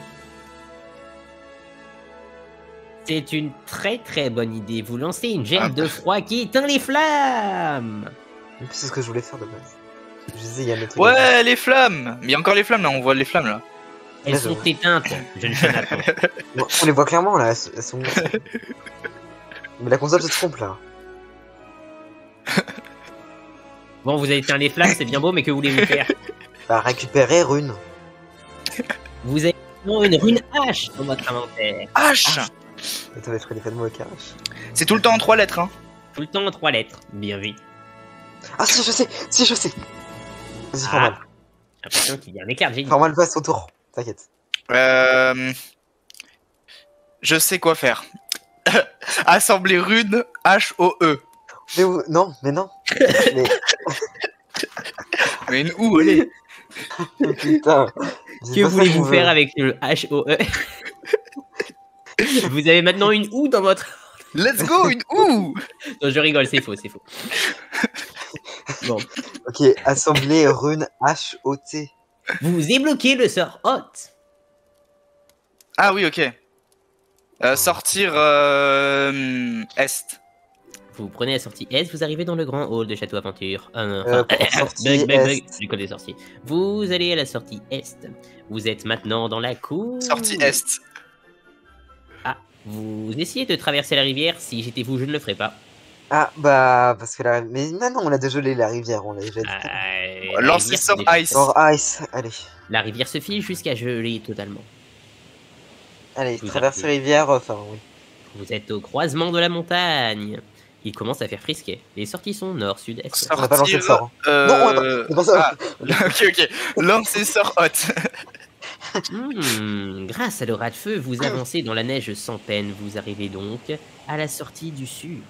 C'est une très très bonne idée. Vous lancez une gemme Ah. de froid qui éteint les flammes. C'est ce que je voulais faire de base. Je disais, il y a mes trucs. Ouais, les flammes. Mais il y a encore les flammes là, on voit les flammes là. Elles Ouais, sont j'avoue. éteintes, jeune Jonathan. Bon, on les voit clairement là. Elles sont- elles sont... Mais la console se trompe là. Bon, vous avez éteint les flammes, c'est bien beau, mais que voulez-vous faire? Bah, récupérer rune. Vous avez maintenant une rune H dans votre inventaire. H. Et t'avais fait l'effet de moi avec un H. C'est tout le temps en trois lettres hein. Tout le temps en trois lettres. Bien vu. Ah si, je sais. Si, je sais. Vas-y, Ah. Formal. J'ai l'impression qu'il y a un écart de génie. Formal passe son tour. T'inquiète. Euh... Je sais quoi faire. Assembler rune H O E. Mais où... Non, mais non. Mais... Mais une ou, allez. Putain. Que voulez-vous faire avec le H O E? Vous avez maintenant une OU dans votre... Let's go, une ou. Non, je rigole, c'est faux, c'est faux. Bon, Ok, assembler rune H O T. vous débloquez le sort Hot. Ah oui, ok. Euh, sortir euh... Est. Vous prenez la sortie S, vous arrivez dans le grand hall de Château Aventure. Euh, Euh, enfin, pour sortie bug, bug, bug, Est. l'école des sorciers. Vous allez à la sortie Est. Vous êtes maintenant dans la cour. Sortie Est. Ah, vous essayez de traverser la rivière. Si j'étais vous, je ne le ferais pas. Ah bah parce que la... Mais non, non, on a déjà gelé la rivière, on l'a déjà dit. Euh, la Lancer rivière sort se- Ice. Or Ice, allez. La rivière se file jusqu'à geler totalement. Allez, Vous traverser arrivez. rivière, enfin oui. Vous êtes au croisement de la montagne. Il commence à faire frisquet. Les sorties sont nord, sud, est. Sortir... On n'a pas lancé le sort. hein. Euh... Non, attends, c'est pas ça. Ah, ok, ok. Lancer sort hot. Hmm, grâce à l'aura de feu, vous avancez dans la neige sans peine. Vous arrivez donc à la sortie du sud.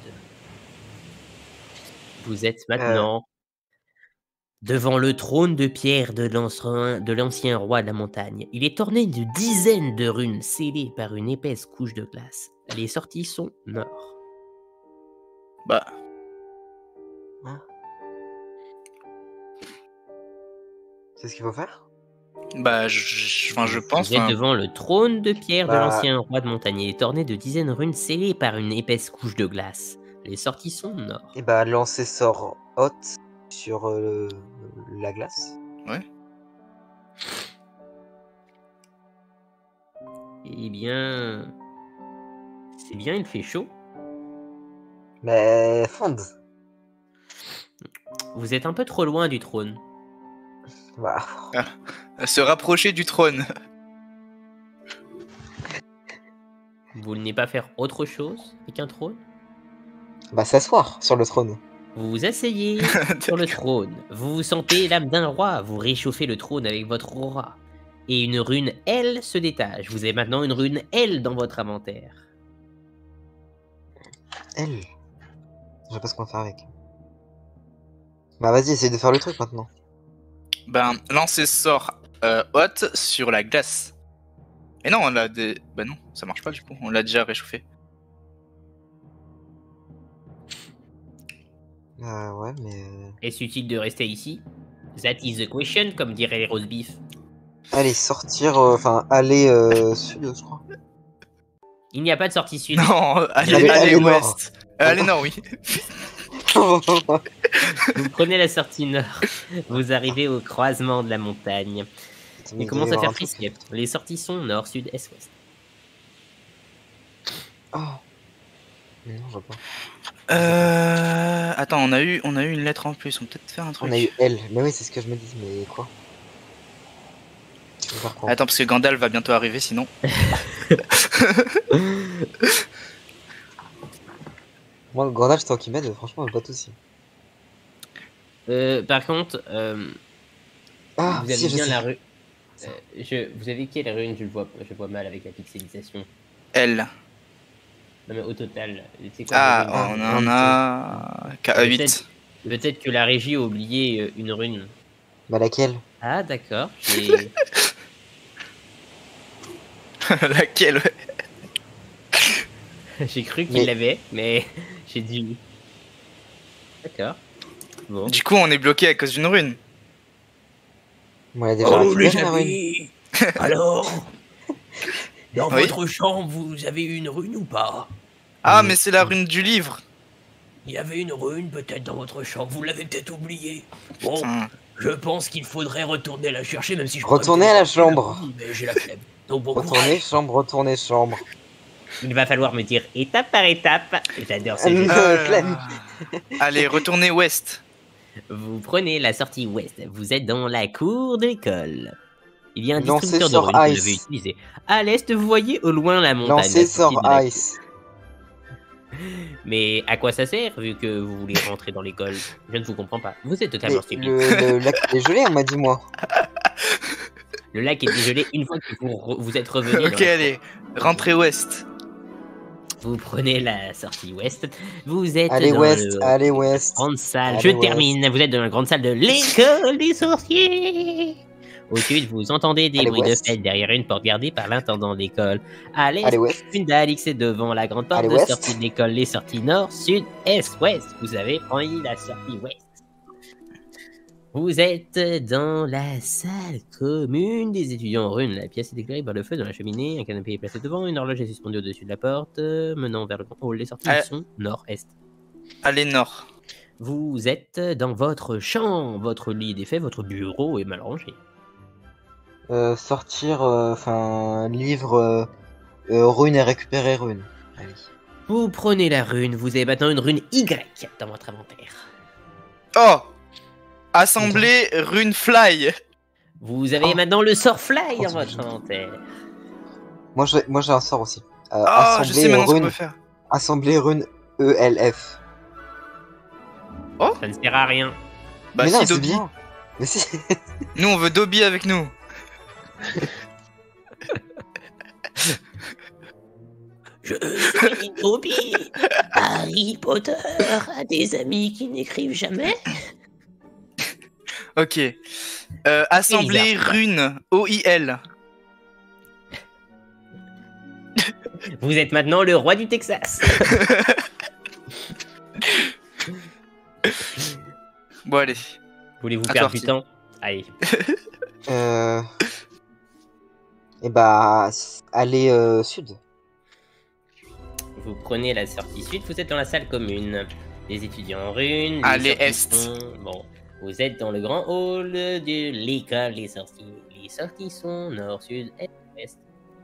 Vous êtes maintenant devant le trône de pierre de l'ancien de l'ancien roi de la montagne. Il est orné de dizaines de runes scellées par une épaisse couche de glace. Les sorties sont nord. Bah, C'est ce qu'il faut faire. bah, je, je, enfin, je pense. Vous êtes hein. devant le trône de pierre de Bah. l'ancien roi de montagne. Il est orné de dizaines de runes scellées par une épaisse couche de glace. Les sorties sont nord. Et bah lancer sort hot sur euh, la glace. Eh bien... C'est bien, il fait chaud. Mais fonde. Vous êtes un peu trop loin du trône. Bah. Se rapprocher du trône. Vous n'allez pas faire autre chose avec un trône? Bah s'asseoir sur le trône. Vous vous asseyez sur le trône. Vous vous sentez l'âme d'un roi. Vous réchauffez le trône avec votre aura. Et une rune L se détache. Vous avez maintenant une rune L dans votre inventaire. Elle. Je sais pas ce qu'on va faire avec. Bah vas-y, essaye de faire le truc maintenant. Ben, lancer sort euh, hot sur la glace. Et non, on l'a. Des... Bah non, ça marche pas du coup. On l'a déjà réchauffé. Euh, ouais, mais. Est-ce utile de rester ici? That is the question, comme diraient les roast beef. Allez, sortir. euh, Enfin, aller euh, sud, je crois. Il n'y a pas de sortie sud. Non, allez, Allez, allez, allez, nord. ouest. Euh, allez, nord, oui. Vous prenez la sortie nord. Vous arrivez au croisement de la montagne. Il commence à faire frisquet. Les sorties sont nord, sud, est, ouest. Oh. Mais non, je vois pas. Euh... Attends, on a eu, on a eu une lettre en plus. On peut peut-être faire un truc. On a eu L. Mais oui, c'est ce que je me dis. Mais quoi? Par contre. Attends, parce que Gandalf va bientôt arriver, sinon. Moi, Gandalf, tant qu'il m'aide, franchement, pas de soucis. Euh, par contre, euh, Ah, vous avez si, je bien sais. la rue. Euh, je, vous avez quelle rune? Je le vois, je vois mal avec la pixelisation. L. Non mais au total, c'est quoi Ah, vos runes? on Ah, en non, a. K- Peut-être- huit. Peut-être que la régie a oublié euh, une rune. Bah, laquelle? Ah d'accord, j'ai... Laquelle, ouais. j'ai cru qu'il Mais- l'avait, mais j'ai dit... D'accord. Bon. Du coup, on est bloqué à cause d'une rune. Moi, elle a déjà Oh les récupéré la rune. amis, alors, dans Oui. votre chambre, vous avez une rune ou pas? Ah, Mm. mais c'est la rune du livre. Il y avait une rune peut-être dans votre chambre, vous l'avez peut-être oubliée. Bon, Putain. je pense qu'il faudrait retourner la chercher, même si je Retournez crois à la que- chambre. Mais j'ai la flemme. Donc bon Retournez courage. chambre, retournez chambre. Il va falloir me dire étape par étape. J'adore ce Ah, jeu. non. Euh, flemme. Allez, retournez ouest. Vous prenez la sortie ouest, vous êtes dans la cour de l'école. Il y a un Lancez distributeur de sur runes que vous Ice. avez utilisé. À l'est, vous voyez au loin la montagne. Lancez la sortie sur de la- Ice. Mais à quoi ça sert vu que vous voulez rentrer dans l'école? Je ne vous comprends pas. Vous êtes Mais totalement stupide. le, le lac est gelé, on m'a dit, moi. Le lac est gelé une fois que vous, re- vous êtes revenu. dans Ok, la- allez, rentrez ouest. Vous prenez la sortie ouest. Vous êtes Allez, dans West, le allez, West. grande salle. Allez, Je West. termine. Vous êtes dans la grande salle de l'école des sorciers. Au sud, vous entendez des Allez, bruits West. de fête derrière une porte gardée par l'intendant de l'école. À l'est, Allez, West. une d'Alix est devant la grande porte Allez, de West. sortie de l'école. Les sorties nord, sud, est, ouest. Vous avez pris la sortie ouest. Vous êtes dans la salle commune des étudiants en rune. La pièce est éclairée par le feu dans la cheminée. Un canapé est placé devant. Une horloge est suspendue au-dessus de la porte, euh, menant vers le grand hall. Les sorties Ah. sont nord-est. Allez, nord. Vous êtes dans votre chambre. Votre lit est défait. Votre bureau est mal rangé. Euh, sortir, enfin, livre, euh, euh, rune et récupérer rune. Allez. Vous prenez la rune. Vous avez maintenant une rune Y dans votre inventaire. Oh, assembler rune fly. Vous avez Oh. maintenant le sort Fly Oh, dans c'est votre génial. inventaire. Moi, j'ai, moi, j'ai un sort aussi. Euh, Ah, je sais assembler maintenant ce qu'on rune, peut faire. assembler rune E L F. Ça ne sert à rien. Bah Mais si, non, c'est Dobby. bien. Mais si. Nous, on veut Dobby avec nous. Je suis Dobby. Harry Potter a des amis qui n'écrivent jamais. Ok. Euh, assembler bizarre, ça. rune O I L. Vous êtes maintenant le roi du Texas. Bon, allez. Voulez-vous À perdre toi, du temps? Allez. Euh... Et bah, s- aller euh, sud. Vous prenez la sortie sud, vous êtes dans la salle commune. Les étudiants en rune. les Allez, sorties est. sont- Bon, vous êtes dans le grand hall de l'école des sorties. Les sorties sont nord, sud, est, ouest.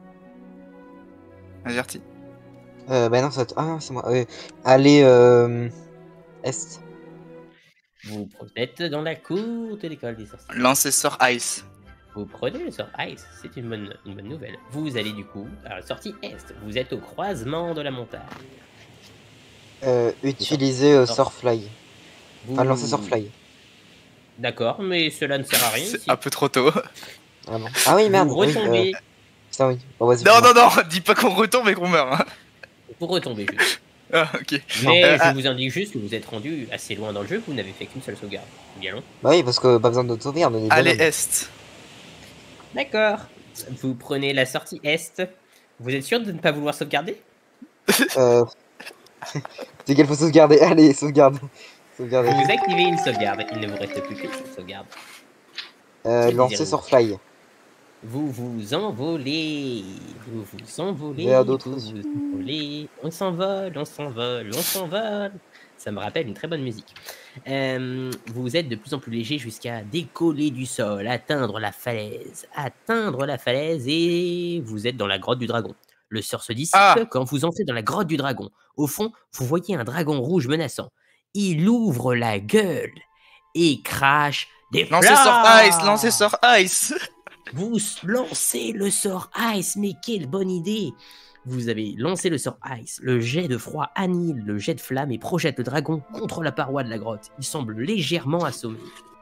Averti. Euh, bah non, ça... Ah non, c'est moi. Euh, aller euh... est. Vous êtes dans la cour de l'école des sorciers. Lancer sort ice. Vous prenez le sort Ice, c'est une bonne, une bonne nouvelle. Vous allez du coup à la sortie Est. Vous êtes au croisement de la montagne. Euh, utiliser euh, Sort. sort fly. Vous... Enfin, lancer sort fly. D'accord, mais cela ne sert à rien. C'est ici. un peu trop tôt. Ah, bon. Ah oui, merde. Vous oui, retombez, euh, Putain, oui. Bon, vas-y. Non, fais-moi. non, non, dis pas qu'on retombe et qu'on meurt. Hein. vous retombez juste. Ah, ok. Mais Euh, je ah. vous indique juste que vous êtes rendu assez loin dans le jeu, que vous n'avez fait qu'une seule sauvegarde. C'est bien long. Bah oui, parce que pas besoin de sauvegarde. on est Allez, bonhomme. est. D'accord. Vous prenez la sortie Est. Vous êtes sûr de ne pas vouloir sauvegarder? Euh... C'est qu'elle faut sauvegarder. Allez, sauvegarde. Sauvegarder. Vous activez une sauvegarde. Il ne vous reste plus qu'une seule sauvegarde. Euh, Qui lancer désirez-vous sort fly. Vous vous envolez, vous vous envolez, Vers d'autres vous cieux. vous envolez, on s'envole, on s'envole, on s'envole. Ça me rappelle une très bonne musique. Euh, vous êtes de plus en plus léger jusqu'à décoller du sol, atteindre la falaise, atteindre la falaise et vous êtes dans la grotte du dragon. Le sort se dissipe Ah. quand vous entrez dans la grotte du dragon. Au fond, vous voyez un dragon rouge menaçant. Il ouvre la gueule et crache des Lancer flammes. sort ice, lancer sort ice. Vous lancez le sort Ice, mais quelle bonne idée! Vous avez lancé le sort Ice, le jet de froid annihile le jet de flamme et projette le dragon contre la paroi de la grotte. Il semble légèrement assommé.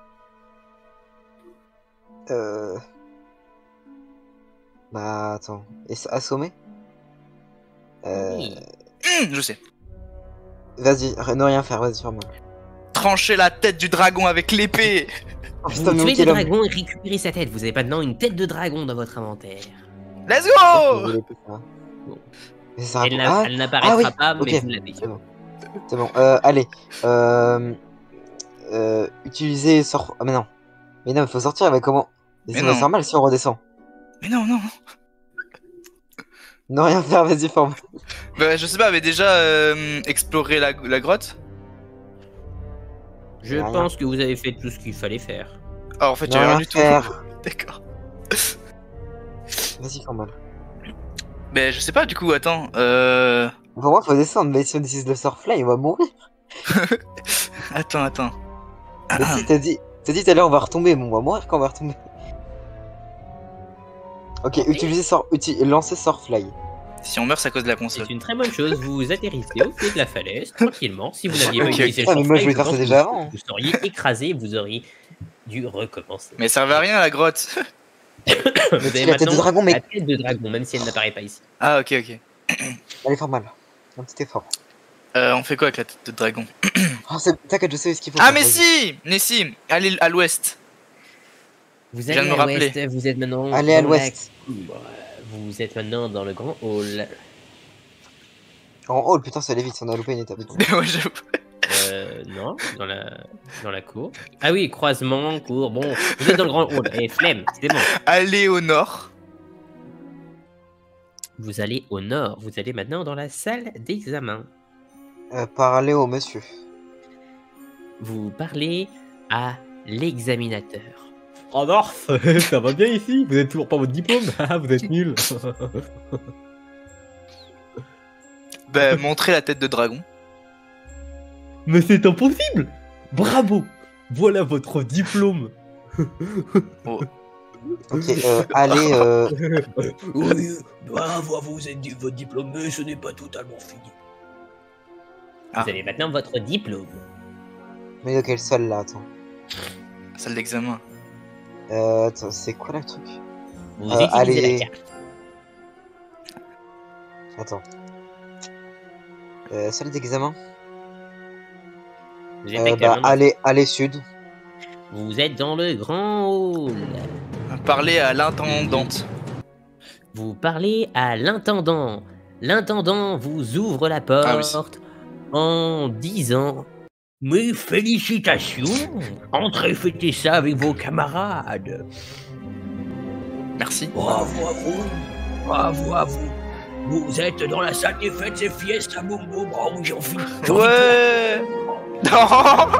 Euh... Bah attends, et s- assommé euh... Oui. Hum, je sais. Vas-y, r- ne rien faire, vas-y, ferme-moi. Trancher la tête du dragon avec l'épée. Oh, Vous putain, mais tuez ok, le l'homme. dragon et récupérez sa tête. Vous avez maintenant une tête de dragon dans votre inventaire. Let's Oh go. Mais ça Elle raconte- n'a- Ah, elle n'apparaîtra ah oui, pas, mais ok. vous l'avez. C'est bon. C'est bon. Euh, allez. Euh... Euh... Utiliser sort... Ah mais non. Mais non, il faut sortir avec comment? Mais Mais ça va non. faire mal si on redescend. Mais non, non. Ne rien faire, vas-y, forme. Bah, je sais pas, mais déjà euh, explorer la, la grotte. Je Rien. pense que vous avez fait tout ce qu'il fallait faire. Ah, en fait, Ne il y a rien rien du tout. faire. D'accord. Vas-y, forme mal. Mais je sais pas, du coup, attends. Euh... Pour moi, faut descendre, mais si on utilise le sort fly, on va mourir. Attends, attends. Mais si, t'as dit... T'as dit tout à l'heure, on va retomber, bon, on va mourir quand on va retomber. Ok, utiliser sort... Uti... Lancer sort fly. Si on meurt, c'est à cause de la console. C'est une très bonne chose. Vous atterrissez au pied de la falaise, tranquillement. Si vous n'aviez pas Ok, utilisé ok. Ah, le mais moi, short je vais fly, faire ça pense déjà que vous- avant. Vous seriez écrasé, vous auriez dû recommencer. Mais ça servait à rien la grotte. Vous avez la tête de maintenant dragon, mais- la tête de dragon, même si elle n'apparaît pas ici. Ah, ok, ok. Allez, forme mal. Un petit effort. Euh, on fait quoi avec la tête de dragon? Oh, c'est... T'inquiète, je sais ce qu'il faut Ah, faire, mais vas-y. si. Mais si. Allez à l'ouest. Vous viens allez de me à rappeler. l'ouest, vous êtes maintenant Allez à dans la l'ouest. cour. Vous êtes maintenant dans le grand hall. En haut, putain, ça allait vite, on a loupé une étape. Ouais, j'avoue. Euh, non, dans la, dans la cour. Ah oui, croisement, cour. Bon, vous êtes dans le grand hall. Et flemme, c'est bon. Allez au nord. Vous allez au nord. Vous allez maintenant dans la salle d'examen. Euh, parler au monsieur. Vous parlez à l'examinateur. Oh North, ça va bien ici? Vous êtes toujours pas votre diplôme? Ah, vous êtes nuls. Bah, montrer la tête de dragon. Mais c'est impossible! Bravo! Voilà votre diplôme! Oh. Ok, euh, allez, euh... Oui, bravo, vous êtes votre diplôme, mais ce n'est pas totalement fini. Ah. Vous avez maintenant votre diplôme. Mais de quelle salle là, attends. Salle d'examen. Euh, attends, c'est quoi le truc? Vous Euh, utilisez allez. la carte. Attends. Euh, salle d'examen? Vous êtes Euh, actuellement bah, dans- allez, allez sud. Vous êtes dans le grand hall. Parler à l'intendante. Vous parlez à l'intendant. L'intendant vous ouvre la porte Ah oui. en disant mes félicitations. Entrez fêter ça avec vos camarades. Merci. Bravo à vous. Bravo à vous. Vous êtes dans la salle des fêtes, c'est fiesta boum boum. Oh oui, j'en finis. Ouais. Non.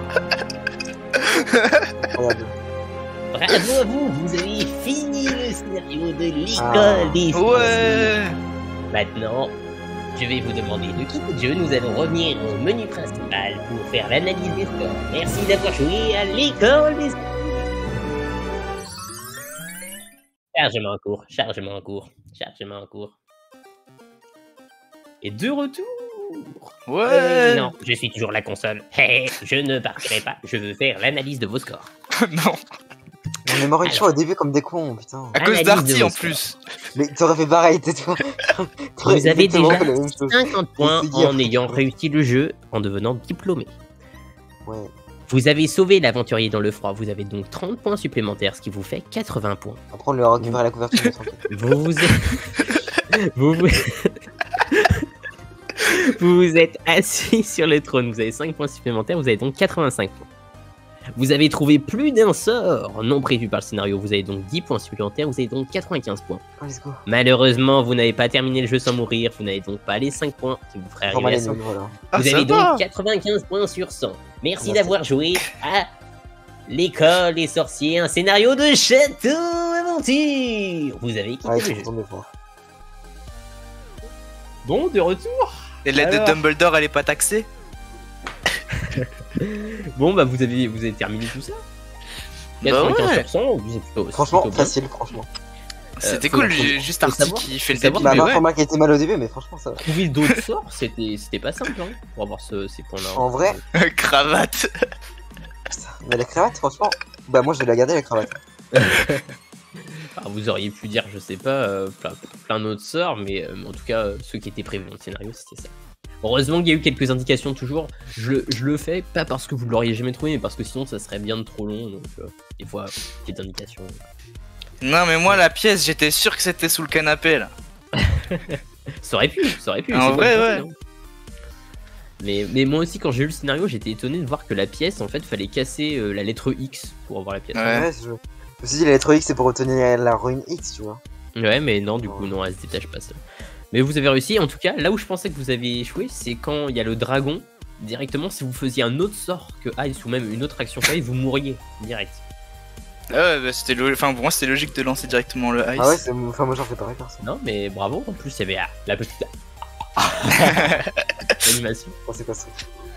Regarde. Bravo à vous, vous avez fini le scénario de l'école Ah. des Ouais. Maintenant, je vais vous demander de quitter le jeu. Nous allons revenir au menu principal pour faire l'analyse des scores. Merci d'avoir joué à l'école des Chargement en cours, chargement en cours, chargement en cours. Et de retour. Ouais. Euh, non, je suis toujours la console. Hé, hé, je ne partirai pas. Je veux faire l'analyse de vos scores. Non. On est mort une Alors. fois au début comme des cons, putain. À cause Analyse d'Arty de en vos plus. Mais t'aurais fait pareil, tais-toi. T'aurais Vous avez exactement déjà fait la même chose. cinquante points C'est hier. en ayant réussi le jeu en devenant diplômé. Ouais. Vous avez sauvé l'aventurier dans le froid, vous avez donc trente points supplémentaires, ce qui vous fait quatre-vingts points. Après, on lui a récupéré la couverture. mais tranquille. Vous vous êtes... vous, vous... vous vous êtes assis sur le trône, vous avez cinq points supplémentaires, vous avez donc quatre-vingt-cinq points. Vous avez trouvé plus d'un sort non prévu par le scénario, vous avez donc dix points supplémentaires, vous avez donc quatre-vingt-quinze points. Oh, let's go. Malheureusement, vous n'avez pas terminé le jeu sans mourir, vous n'avez donc pas les cinq points qui vous feraient Format arriver à les cent. nuls, voilà. Ah, Vous ça avez va. donc quatre-vingt-quinze points sur cent. Merci Merci. d'avoir joué à l'école des sorciers, un scénario de château aventure. Vous avez quitté Ouais, le ils jeu. sont tombés fort. Bon, de retour. Et l'aide de Alors. Dumbledore, elle est pas taxée? Bon, bah vous avez, vous avez terminé tout ça. Bah quatre-vingt-quinze ouais. pour cent, vous êtes plutôt, Franchement, plutôt bien. facile, franchement. C'était faut- cool, faut- j'ai juste faut Artie savoir- qui fait le faut savoir début, Bah, mais ma ouais. format qui était mal au début, mais franchement, ça va. Trouver d'autres sorts, c'était c'était pas simple hein, pour avoir ce, ces points-là. En vrai, Cravate. putain, mais la cravate, franchement, bah, moi, je vais la garder, la cravate. Ah, vous auriez pu dire, je sais pas, euh, plein, plein d'autres sorts, mais euh, en tout cas, euh, ceux qui étaient prévus dans le scénario, c'était ça. Heureusement qu'il y a eu quelques indications toujours. Je, le- je le fais pas parce que vous l'auriez jamais trouvé, mais parce que sinon ça serait bien trop long. Donc, euh, des fois, petites indications. Non, mais moi, la pièce, j'étais sûr que c'était sous le canapé, là. Ça aurait pu, ça aurait pu. En c'est vrai, pas ouais. possible, hein. Mais, mais moi aussi, quand j'ai lu le scénario, j'étais étonné de voir que la pièce, en fait, fallait casser euh, la lettre X pour avoir la pièce. Ouais. Ouais, je... je me suis dit, la lettre X, c'est pour obtenir la rune X, tu vois. Ouais, mais non, du coup, non, elle se détache pas ça. Mais vous avez réussi. En tout cas, là où je pensais que vous aviez échoué, c'est quand il y a le dragon. Directement, si vous faisiez un autre sort que Ice ou même une autre action que Ice, vous mourriez direct. Ah ouais, bah, c'était lo- enfin, pour moi, c'était logique de lancer directement le ice. Ah ouais, c'est... enfin, moi, j'en fais pareil, perso. Non, mais bravo. En plus, il y avait ah, la petite animation. Oh, c'est pas ça.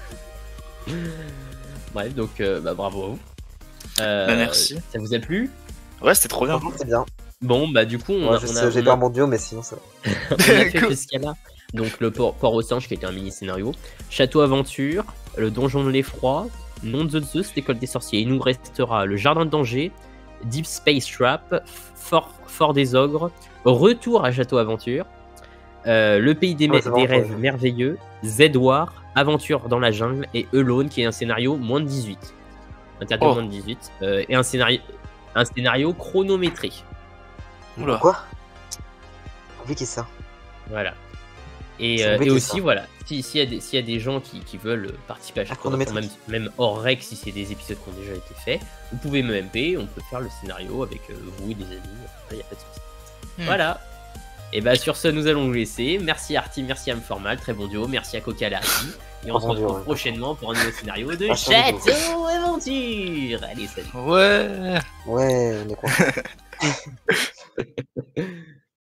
Bref, donc euh, bah, bravo à vous. Euh, Bah, merci. Ça vous a plu? Ouais, c'était trop bien. Franchement, c'est bien. Bon, bah du coup, on Ouais, a, je on sais, a, j'ai on pas a- un bon duo, mais sinon, ça va. on a fait Cool. Fescala, donc le port, port au singe qui était un mini scénario, Château Aventure, le donjon de l'effroi, Nom de Zeus, l'école des sorciers. Il nous restera le jardin de danger, Deep Space Trap, Fort, Fort des ogres, Retour à Château Aventure, euh, le pays des, Ouais, me- c'est des bon, rêves ouais. merveilleux, Z-War, Aventure dans la jungle et Alone qui est un scénario moins de dix-huit. Interdit aux Oh. moins de dix-huit. euh, et un scénario, un scénario chronométré. Oula. Quoi? Oui, qui ça? Voilà. Et, C'est euh, embêté, et aussi, ça. voilà, si- s'il y, a des- s'il y a des gens qui, qui veulent participer à chaque fois, même, chronométrique. même hors règle, si c'est des épisodes qui ont déjà été faits, vous pouvez me M P, on peut faire le scénario avec euh, vous et des amis, il n'y a pas de souci. Hmm. Voilà. Et bah sur ce, nous allons vous laisser. Merci Arty, merci Amformal, très bon duo, merci à Coca Arty. Et on Très se bon retrouve duo, ouais. prochainement pour un nouveau scénario de Ah, très bon duo. Château Aventure. Allez, salut. Ouais. Ouais, on est quoi?